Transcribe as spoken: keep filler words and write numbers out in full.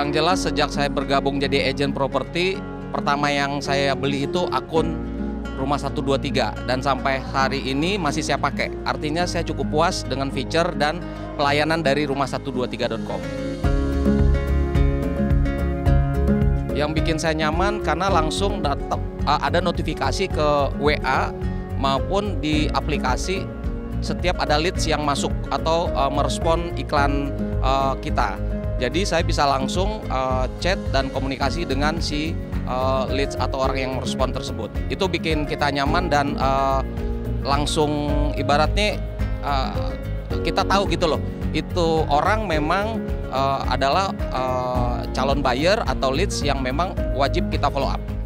Yang jelas sejak saya bergabung jadi agent properti, pertama yang saya beli itu akun Rumah satu dua tiga dan sampai hari ini masih saya pakai. Artinya saya cukup puas dengan feature dan pelayanan dari rumah satu dua tiga dot com. Yang bikin saya nyaman karena langsung datang ada notifikasi ke W A maupun di aplikasi setiap ada leads yang masuk atau uh, merespon iklan uh, kita. Jadi saya bisa langsung uh, chat dan komunikasi dengan si uh, leads atau orang yang merespon tersebut. Itu bikin kita nyaman dan uh, langsung ibaratnya uh, kita tahu gitu loh. Itu orang memang uh, adalah uh, calon buyer atau leads yang memang wajib kita follow up.